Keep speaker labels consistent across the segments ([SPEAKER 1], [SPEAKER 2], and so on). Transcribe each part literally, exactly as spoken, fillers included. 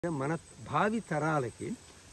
[SPEAKER 1] మన భావి తరాలకి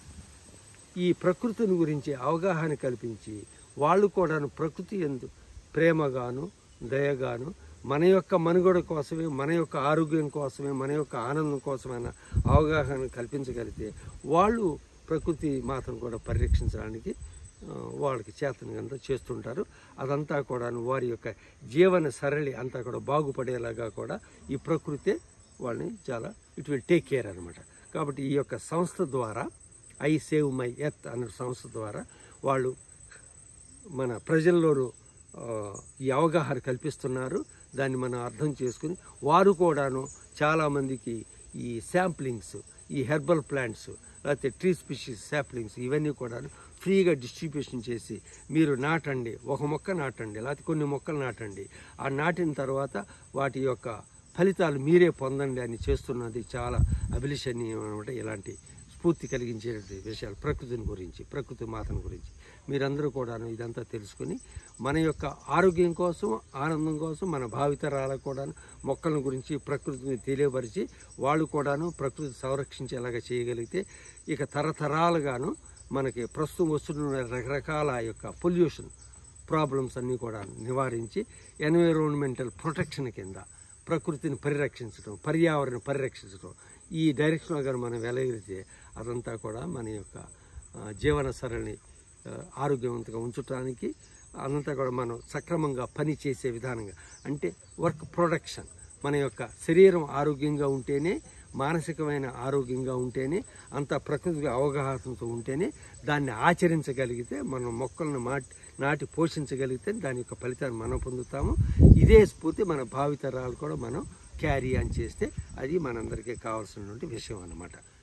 [SPEAKER 1] ఈ ప్రకృతిని గురించి అవగాహన కల్పించి వాళ్ళు కూడా ప్రకృతి యందు ప్రేమగాను దయగాను మన యొక్క మనుగడ కోసమే మన యొక్క ఆరోగ్యం కోసమే మన యొక్క ఆనందం కోసమైన అవగాహన కల్పించగలిగితే వాళ్ళు ప్రకృతి మాతను కూడా పరిరక్షించడానికి వాళ్ళకి చేతనంగా చేస్తుంటారు. అదంతా కూడా వారి యొక్క జీవన సరళి అంతా కూడా బాగుపడేలాగా కూడా ఈ ప్రకృతే వాళ్ళని చాలా ఇట్ విల్ టేక్ కేర్ అనమాట. కాబట్టి ఈ యొక్క సంస్థ ద్వారా ఐ సేవ్ మై ఎర్త్ అనే సంస్థ ద్వారా వాళ్ళు మన ప్రజల్లోనూ ఈ అవగాహన కల్పిస్తున్నారు. దాన్ని మనం అర్థం చేసుకుని వారు కూడాను చాలామందికి ఈ శాంప్లింగ్స్, ఈ హెర్బల్ ప్లాంట్స్, లేకపోతే ట్రీ స్పీషీస్ శాంప్లింగ్స్ ఇవన్నీ కూడాను ఫ్రీగా డిస్ట్రిబ్యూషన్ చేసి మీరు నాటండి, ఒక మొక్క నాటండి, లేకపోతే కొన్ని మొక్కలు నాటండి, ఆ నాటిన తర్వాత వాటి యొక్క ఫలితాలు మీరే పొందండి అని చేస్తున్నది చాలా అభిలషణీయం అనమాట. ఇలాంటి స్ఫూర్తి కలిగించే విషయాలు ప్రకృతిని గురించి, ప్రకృతి మాతను గురించి మీరందరూ కూడాను ఇదంతా తెలుసుకుని మన యొక్క ఆరోగ్యం కోసం, ఆనందం కోసం, మన భావితరాలకు కూడాను మొక్కల గురించి ప్రకృతిని తెలియపరిచి వాళ్ళు కూడాను ప్రకృతి సంరక్షించేలాగా చేయగలిగితే ఇక తరతరాలుగాను మనకి ప్రస్తుతం వస్తున్న రకరకాల యొక్క పొల్యూషన్ ప్రాబ్లమ్స్ అన్నీ కూడా నివారించి ఎన్విరాన్మెంటల్ ప్రొటెక్షన్ కింద ప్రకృతిని పరిరక్షించడం, పర్యావరణ పరిరక్షించడం ఈ డైరెక్షన్లో కానీ మనం వెలగలిగితే అదంతా కూడా మన యొక్క జీవన సరళిని ఆరోగ్యవంతంగా ఉంచడానికి అదంతా కూడా మనం సక్రమంగా పని చేసే విధానంగా అంటే వర్క్ ప్రొడక్షన్ మన యొక్క శరీరం ఆరోగ్యంగా ఉంటేనే, మానసికమైన ఆరోగ్యంగా ఉంటేనే, అంత ప్రకృతి అవగాహనతో ఉంటేనే దాన్ని ఆచరించగలిగితే మనం మొక్కలను మాటి నాటి పోషించగలిగితే దాని యొక్క ఫలితాన్ని మనం పొందుతాము. ఇదే స్ఫూర్తి మన భావితరాలు కూడా మనం క్యారీ ఆన్ చేస్తే అది మనందరికీ కావాల్సినటువంటి విషయం అన్నమాట.